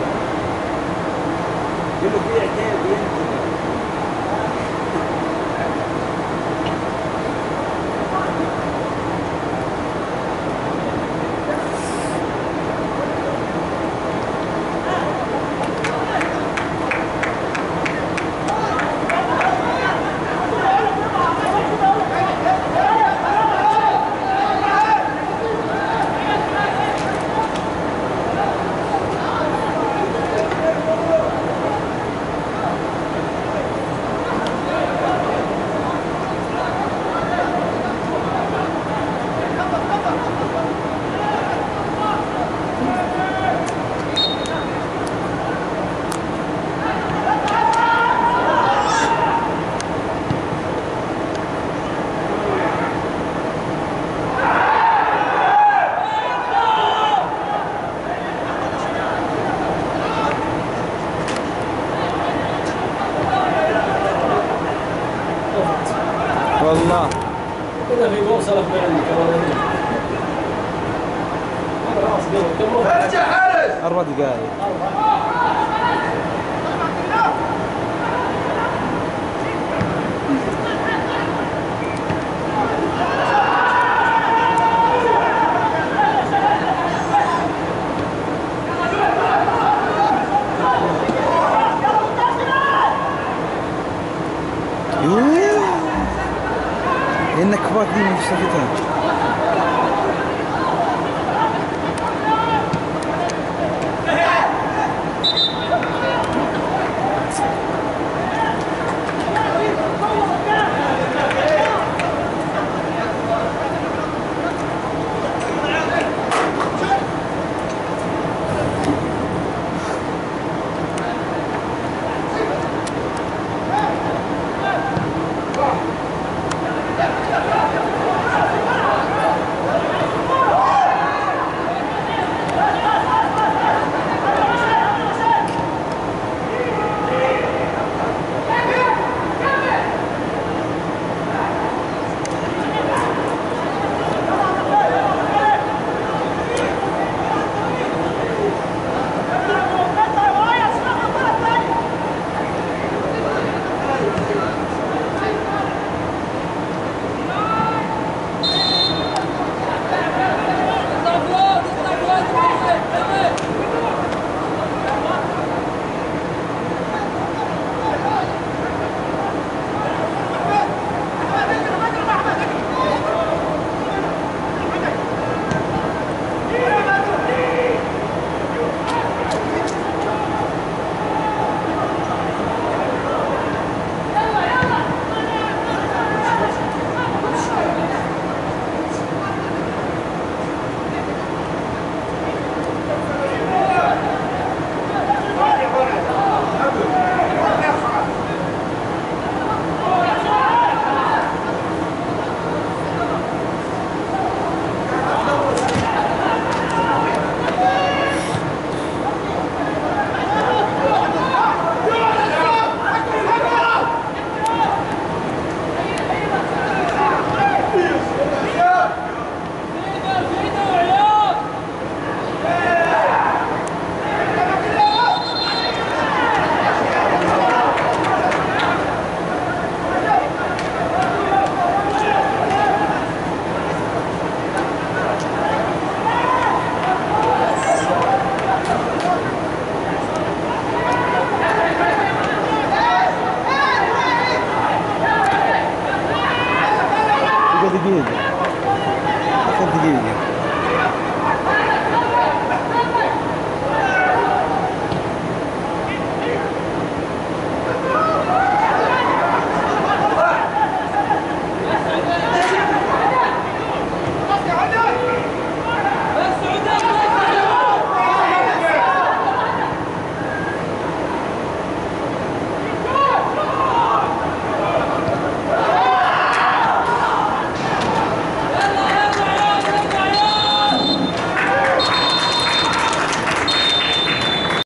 [SPEAKER 1] يقول له في عتاب انت. والله
[SPEAKER 2] كذا في جول سلف من الكاميرا. خلاص قبل ارجع حارس
[SPEAKER 1] 4 دقائق. إنك كبات دي من شفتها. دقيقة. آخر دقيقة.